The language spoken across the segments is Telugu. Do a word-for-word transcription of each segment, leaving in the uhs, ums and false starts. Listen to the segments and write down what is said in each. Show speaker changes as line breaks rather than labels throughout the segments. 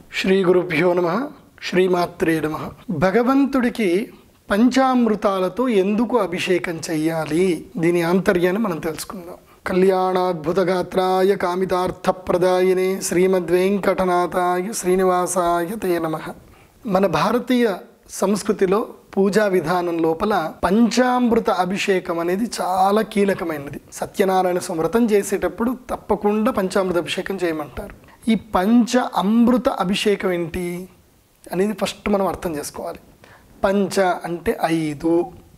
శ్రీ గురుభ్యో నమః. శ్రీమాత్రే నమః. భగవంతుడికి పంచామృతాలతో ఎందుకు అభిషేకం చెయ్యాలి, దీని ఆంతర్యాన్ని మనం తెలుసుకుందాం. కళ్యాణాద్భుతగాత్రాయ కామితార్థప్రదాయినే శ్రీమద్వేంకటనాథాయ శ్రీనివాసాయ తే నమః. మన భారతీయ సంస్కృతిలో పూజా విధానం లోపల పంచామృత అభిషేకం అనేది చాలా కీలకమైనది. సత్యనారాయణ వ్రతం చేసేటప్పుడు తప్పకుండా పంచామృత అభిషేకం చేయమంటారు. ఈ పంచ అమృత అభిషేకం ఏంటి అనేది ఫస్ట్ మనం అర్థం చేసుకోవాలి. పంచ అంటే ఐదు,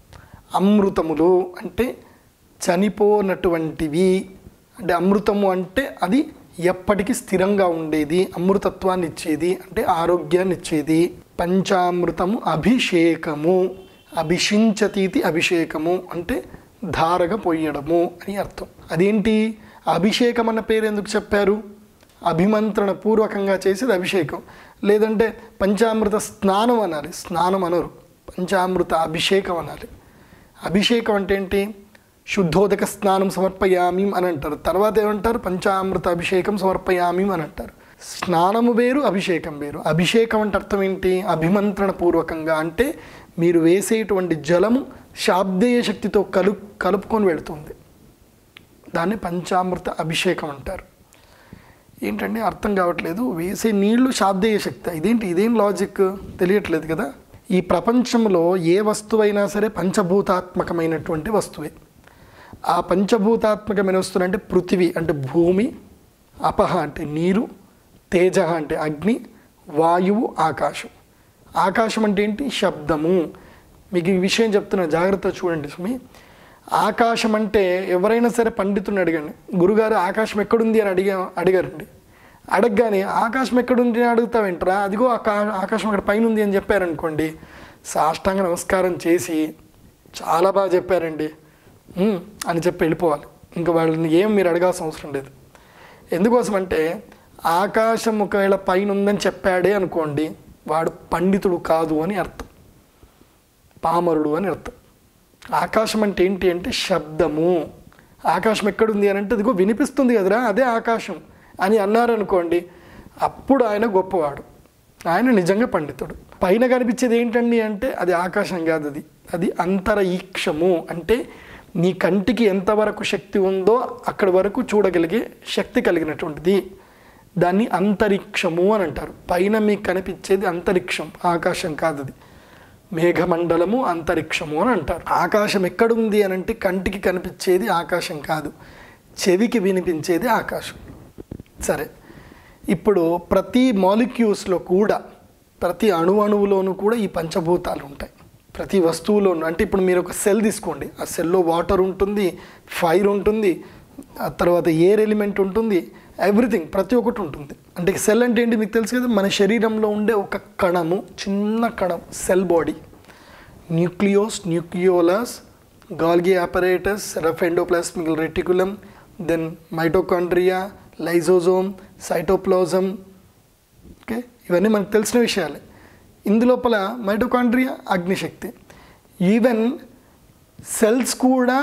అమృతములు అంటే చనిపోనటువంటివి. అంటే అమృతము అంటే అది ఎప్పటికీ స్థిరంగా ఉండేది, అమృతత్వాన్ని ఇచ్చేది, అంటే ఆరోగ్యాన్ని ఇచ్చేది. పంచామృతము అభిషేకము, అభిషించతీతి అభిషేకము అంటే ధారగా పోయడము అని అర్థం. అదేంటి అభిషేకం అన్న పేరు ఎందుకు చెప్పారు? అభిమంత్రణ పూర్వకంగా చేసేది అభిషేకం. లేదంటే పంచామృత స్నానం అనాలి, స్నానం అనరు, పంచామృత అభిషేకం అనాలి. అభిషేకం అంటే ఏంటి? శుద్ధోదక స్నానం సమర్పయామి అని అంటారు. తర్వాత ఏమంటారు? పంచామృత అభిషేకం సమర్పయామి అని అంటారు. స్నానము వేరు, అభిషేకం వేరు. అభిషేకం అంటే అర్థం ఏంటి? అభిమంత్రణ పూర్వకంగా, అంటే మీరు వేసేటువంటి జలము శాబ్దేయ శక్తితో కలు కలుపుకొని వెళుతుంది. దాన్ని పంచామృత అభిషేకం అంటారు. ఏంటంటే అర్థం కావట్లేదు, వేసే నీళ్లు శాబ్దేయ శక్తి. ఇదేంటి, ఇదేం లాజిక్ తెలియట్లేదు కదా. ఈ ప్రపంచంలో ఏ వస్తువైనా సరే పంచభూతాత్మకమైనటువంటి వస్తువే. ఆ పంచభూతాత్మకమైన వస్తువులు అంటే పృథివీ అంటే భూమి, అపహ అంటే నీరు, తేజ అంటే అగ్ని, వాయువు, ఆకాశం. ఆకాశం అంటే ఏంటి? శబ్దము. మీకు ఈ విషయం చెప్తున్నా, జాగ్రత్తగా చూడండి స్వామి. ఆకాశం అంటే ఎవరైనా సరే పండితుని అడగండి, గురుగారు ఆకాశం ఎక్కడుంది అని అడిగా అడిగారండి. అడగగానే ఆకాశం ఎక్కడుంది అని అడుగుతావేంట్రా, అదిగో ఆకా ఆకాశం అక్కడ పైన ఉంది అని చెప్పారనుకోండి, సాష్టాంగ నమస్కారం చేసి చాలా బాగా చెప్పారండి అని చెప్పి వెళ్ళిపోవాలి. ఇంకా వాళ్ళని ఏం మీరు అడగాల్సిన అవసరం లేదు. ఎందుకోసం అంటే ఆకాశం ఒకవేళ పైన ఉందని చెప్పాడే అనుకోండి, వాడు పండితుడు కాదు అని అర్థం, పామరుడు అని అర్థం. ఆకాశం అంటే ఏంటి అంటే శబ్దము. ఆకాశం ఎక్కడుంది అని అంటే అదిగో వినిపిస్తుంది కదరా, అదే ఆకాశం అని అన్నారనుకోండి, అప్పుడు ఆయన గొప్పవాడు, ఆయన నిజంగా పండితుడు. పైన కనిపించేది ఏంటండి అంటే అది ఆకాశం కాదు, అది అది అంతరీక్షము. అంటే నీ కంటికి ఎంతవరకు శక్తి ఉందో అక్కడి వరకు చూడగలిగే శక్తి కలిగినటువంటిది, దాన్ని అంతరిక్షము అని అంటారు. పైన మీకు కనిపించేది అంతరిక్షం, ఆకాశం కాదు. అది మేఘమండలము, అంతరిక్షము అని అంటారు. ఆకాశం ఎక్కడుంది అని అంటే కంటికి కనిపించేది ఆకాశం కాదు, చెవికి వినిపించేది ఆకాశం. సరే, ఇప్పుడు ప్రతి మాలిక్యూల్స్లో కూడా, ప్రతి అణువణువులోనూ కూడా ఈ పంచభూతాలు ఉంటాయి. ప్రతి వస్తువులోనూ. అంటే ఇప్పుడు మీరు ఒక సెల్ తీసుకోండి, ఆ సెల్లో వాటర్ ఉంటుంది, ఫైర్ ఉంటుంది, ఆ తర్వాత ఎయిర్ ఎలిమెంట్ ఉంటుంది, ఎవ్రీథింగ్ ప్రతి ఒక్కటి ఉంటుంది. అంటే సెల్ అంటే ఏంటి మీకు తెలుసు కదా, మన శరీరంలో ఉండే ఒక కణము, చిన్న కణం, cell body. Nucleus, nucleolus, Golgi apparatus, rough endoplasmic reticulum, then mitochondria, lysosome, cytoplasm. Okay, ఇవన్నీ మనకు తెలిసిన విషయాలే. ఇందులోపల మైటోకాండ్రియా అగ్నిశక్తి. ఈవెన్ సెల్స్ కూడా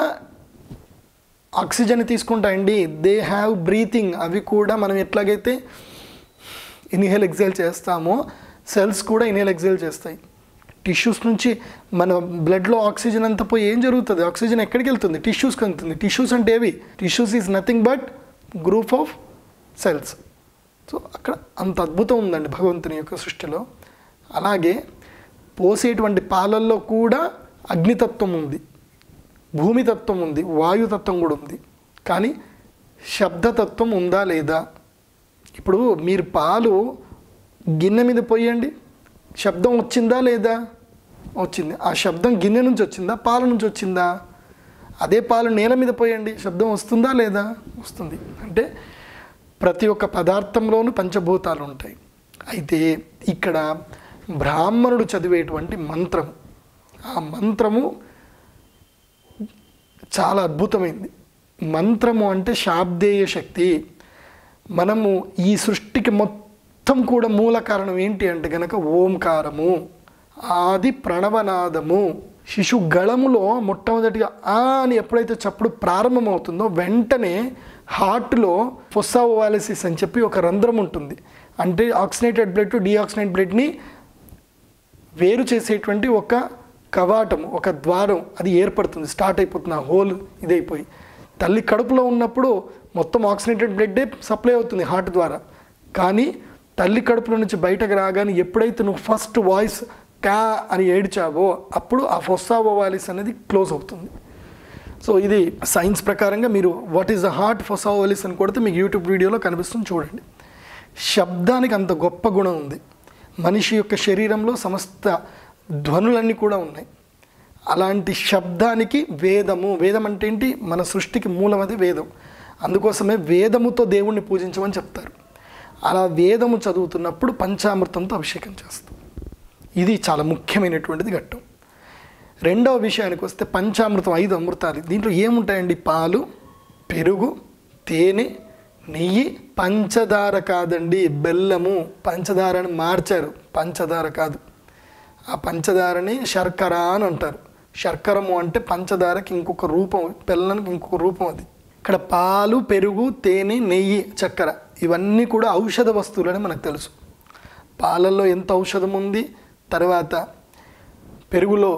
ఆక్సిజన్ తీసుకుంటాయండి, దే హ్యావ్ బ్రీతింగ్. అవి కూడా మనం ఎట్లాగైతే ఇన్హేల్ ఎక్సేల్ చేస్తామో సెల్స్ కూడా ఇన్హేల్ ఎక్సేల్ చేస్తాయి. టిష్యూస్ నుంచి మన బ్లడ్లో ఆక్సిజన్ అంతా పోయి ఏం జరుగుతుంది? ఆక్సిజన్ ఎక్కడికి వెళ్తుంది? టిష్యూస్కి వెళ్తుంది. టిష్యూస్ అంటే ఏవి? Tissues is nothing but group of cells. So అక్కడ అంత అద్భుతం ఉందండి భగవంతుని యొక్క సృష్టిలో. అలాగే పోసేటువంటి పాలల్లో కూడా అగ్నితత్వం ఉంది, భూమితత్వం ఉంది, వాయుతత్వం కూడా ఉంది. కానీ శబ్దతత్వం ఉందా లేదా? ఇప్పుడు మీరు పాలు గిన్నె మీద పోయండి, శబ్దం వచ్చిందా లేదా? వచ్చింది. ఆ శబ్దం గిన్నె నుంచి వచ్చిందా, పాల నుంచి వచ్చిందా? అదే పాలు నేల మీద పోయండి, శబ్దం వస్తుందా లేదా? వస్తుంది. అంటే ప్రతి ఒక్క పదార్థంలోనూ పంచభూతాలు ఉంటాయి. అయితే ఇక్కడ బ్రాహ్మణుడు చదివేటువంటి మంత్రము, ఆ మంత్రము చాలా అద్భుతమైంది. మంత్రము అంటే శాబ్దేయ శక్తి. మనము ఈ సృష్టికి మొత్తం కూడా మూల కారణం ఏంటి అంటే కనుక ఓంకారము, ఆది ప్రణవనాదము. శిశు గళములో మొట్టమొదటిగా ఆ అని ఎప్పుడైతే చప్పుడు ప్రారంభమవుతుందో వెంటనే హార్ట్లో ఫొస్సా ఓవాలిసిస్ అని చెప్పి ఒక రంధ్రం ఉంటుంది. అంటే ఆక్సినేటెడ్ బ్లడ్ టు డీఆక్సినేట్ బ్లడ్ని వేరు చేసేటువంటి ఒక కవాటం, ఒక ద్వారం అది ఏర్పడుతుంది, స్టార్ట్ అయిపోతుంది. ఆ హోల్ ఇదైపోయి తల్లి కడుపులో ఉన్నప్పుడు మొత్తం ఆక్సినేటెడ్ బ్లడ్డే సప్లై అవుతుంది హార్ట్ ద్వారా. కానీ తల్లి కడుపులో నుంచి బయటకు రాగానే ఎప్పుడైతే నువ్వు ఫస్ట్ వాయిస్ క్యా అని ఏడ్చావో అప్పుడు ఆ ఫొస్సా ఓవాలిస్ అనేది క్లోజ్ అవుతుంది. సో ఇది సైన్స్ ప్రకారంగా మీరు what is the heart fossa ovalis అని కొడితే మీకు యూట్యూబ్ వీడియోలో కనిపిస్తుంది, చూడండి. శబ్దానికి అంత గొప్ప గుణం ఉంది. మనిషి యొక్క శరీరంలో సమస్త ధ్వనులన్నీ కూడా ఉన్నాయి. అలాంటి శబ్దానికి వేదము, వేదం అంటే ఏంటి? మన సృష్టికి మూలం అది వేదం. అందుకోసమే వేదముతో దేవుణ్ణి పూజించమని చెప్తారు. అలా వేదము చదువుతున్నప్పుడు పంచామృతంతో అభిషేకం చేస్తాం. ఇది చాలా ముఖ్యమైనటువంటిది ఘట్టం. రెండవ విషయానికి వస్తే పంచామృతం ఐదు అమృతాలు. దీంట్లో ఏముంటాయండి? పాలు, పెరుగు, తేనె, నెయ్యి, పంచదార కాదండి, బెల్లము. పంచదారని మార్చారు, పంచదార కాదు. ఆ పంచదారని శర్కర అని అంటారు. శర్కరము అంటే పంచదారకి ఇంకొక రూపం, బెల్లానికి ఇంకొక రూపం అది. ఇక్కడ పాలు, పెరుగు, తేనె, నెయ్యి, చక్కెర ఇవన్నీ కూడా ఔషధ వస్తువులని మనకు తెలుసు. పాలల్లో ఎంత ఔషధం ఉంది, తర్వాత పెరుగులో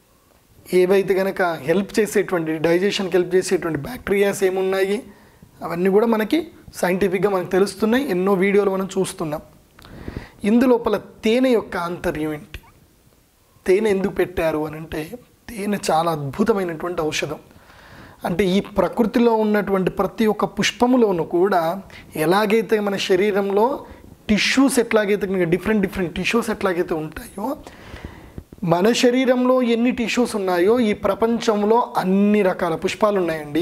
ఏవైతే కనుక హెల్ప్ చేసేటువంటి, డైజెషన్కి హెల్ప్ చేసేటువంటి బ్యాక్టీరియాస్ ఏమున్నాయి అవన్నీ కూడా మనకి సైంటిఫిక్గా మనకు తెలుస్తున్నాయి. ఎన్నో వీడియోలు మనం చూస్తున్నాం. ఇందులోపల తేనె యొక్క ఆంతర్యం ఏంటి? తేనె ఎందుకు పెట్టారు అని అంటే, తేనె చాలా అద్భుతమైనటువంటి ఔషధం. అంటే ఈ ప్రకృతిలో ఉన్నటువంటి ప్రతి ఒక్క పుష్పములోనూ కూడా ఎలాగైతే మన శరీరంలో టిష్యూస్ ఎట్లాగైతే డిఫరెంట్ డిఫరెంట్ టిష్యూస్ ఎట్లాగైతే ఉంటాయో, మన శరీరంలో ఎన్ని టిష్యూస్ ఉన్నాయో ఈ ప్రపంచంలో అన్ని రకాల పుష్పాలు ఉన్నాయండి.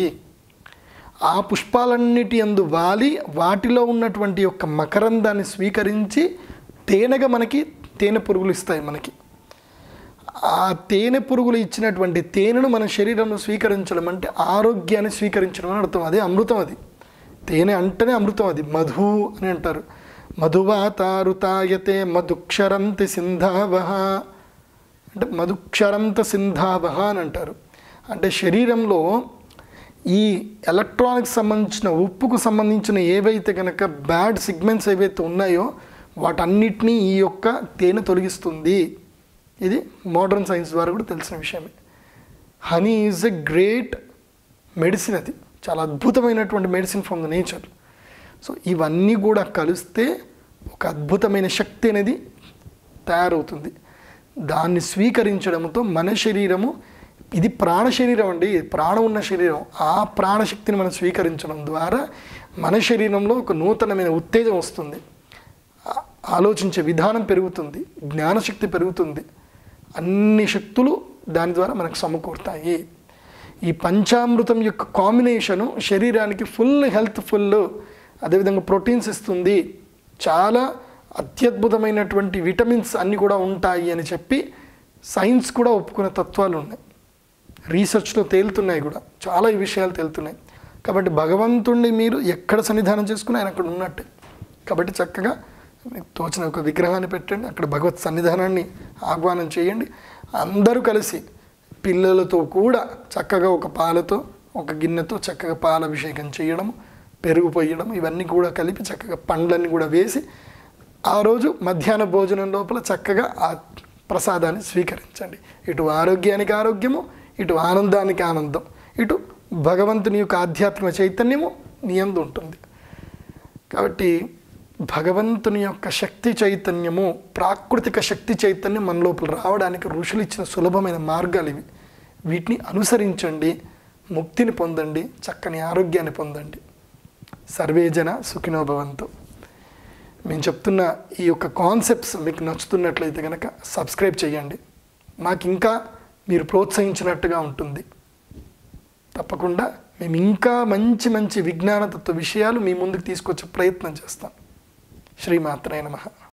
ఆ పుష్పాలన్నిటి యందు వాలి వాటిలో ఉన్నటువంటి యొక్క మకరందాన్ని స్వీకరించి తేనెగా మనకి తేనె పురుగులు ఇస్తాయి. మనకి ఆ తేనె పురుగులు ఇచ్చినటువంటి తేనెను మన శరీరంలో స్వీకరించడం అంటే ఆరోగ్యాన్ని స్వీకరించడం అని అర్థం. అదే అమృతం. అది తేనె అంటేనే అమృతం. అది మధు అని అంటారు. మధువాతారుతాయతే మధుక్షరంతి సింధావహ అంటే మధుక్షరంత సింధావహ అని అంటారు. అంటే శరీరంలో ఈ ఎలక్ట్రానిక్స్ సంబంధించిన, ఉప్పుకు సంబంధించిన ఏవైతే కనుక బ్యాడ్ సిగ్మెంట్స్ ఏవైతే ఉన్నాయో వాటన్నిటినీ ఈ యొక్క తేనె తొలగిస్తుంది. ఇది మోడర్న్ సైన్స్ ద్వారా కూడా తెలిసిన విషయమే. Honey is a great medicine. అది చాలా అద్భుతమైనటువంటి medicine from the nature. So ఇవన్నీ కూడా కలిస్తే ఒక అద్భుతమైన శక్తి అనేది తయారవుతుంది. దాన్ని స్వీకరించడంతో మన శరీరము, ఇది ప్రాణ శరీరం అండి, ప్రాణం ఉన్న శరీరం. ఆ ప్రాణశక్తిని మనం స్వీకరించడం ద్వారా మన శరీరంలో ఒక నూతనమైన ఉత్తేజం వస్తుంది. ఆలోచించే విధానం పెరుగుతుంది, జ్ఞానశక్తి పెరుగుతుంది. అన్ని శక్తులు దాని ద్వారా మనకు సమకూరుతాయి. ఈ పంచామృతం యొక్క కాంబినేషను శరీరానికి ఫుల్ హెల్త్ఫుల్, అదేవిధంగా ప్రోటీన్స్ ఇస్తుంది. చాలా అత్యద్భుతమైనటువంటి విటమిన్స్ అన్నీ కూడా ఉంటాయి అని చెప్పి సైన్స్ కూడా ఒప్పుకునే తత్వాలు ఉన్నాయి. రీసెర్చ్లో తేలుతున్నాయి కూడా, చాలా ఈ విషయాలు తేలుతున్నాయి. కాబట్టి భగవంతుణ్ణి మీరు ఎక్కడ సన్నిధానం చేసుకుని ఆయన అక్కడ ఉన్నట్టే. కాబట్టి చక్కగా మీకు తోచిన ఒక విగ్రహాన్ని పెట్టండి, అక్కడ భగవత్ సన్నిధానాన్ని ఆహ్వానం చేయండి. అందరూ కలిసి పిల్లలతో కూడా చక్కగా ఒక పాలతో, ఒక గిన్నెతో చక్కగా పాలాభిషేకం చేయడం, పెరుగు పోయడం, ఇవన్నీ కూడా కలిపి చక్కగా పండ్లన్నీ కూడా వేసి ఆ రోజు మధ్యాహ్న భోజనం లోపల చక్కగా ఆ ప్రసాదాన్ని స్వీకరించండి. ఇటు ఆరోగ్యానికి ఆరోగ్యము, ఇటు ఆనందానికి ఆనందం, ఇటు భగవంతుని యొక్క ఆధ్యాత్మిక చైతన్యము నీ యందు ఉంటుంది. కాబట్టి భగవంతుని యొక్క శక్తి చైతన్యము, ప్రాకృతిక శక్తి చైతన్యం మన లోపల రావడానికి ఋషులు ఇచ్చిన సులభమైన మార్గాలు ఇవి. వీటిని అనుసరించండి, ముక్తిని పొందండి, చక్కని ఆరోగ్యాన్ని పొందండి. సర్వే జన సుఖినో భవంతు. మేము చెప్తున్న ఈ యొక్క కాన్సెప్ట్స్ మీకు నచ్చుతున్నట్లయితే కనుక సబ్స్క్రైబ్ చేయండి. మాకు ఇంకా మీరు ప్రోత్సహించినట్టుగా ఉంటుంది. తప్పకుండా మేము ఇంకా మంచి మంచి విజ్ఞానతత్వ విషయాలు మీ ముందుకు తీసుకొచ్చే ప్రయత్నం చేస్తాం. శ్రీమాత్రే నమః.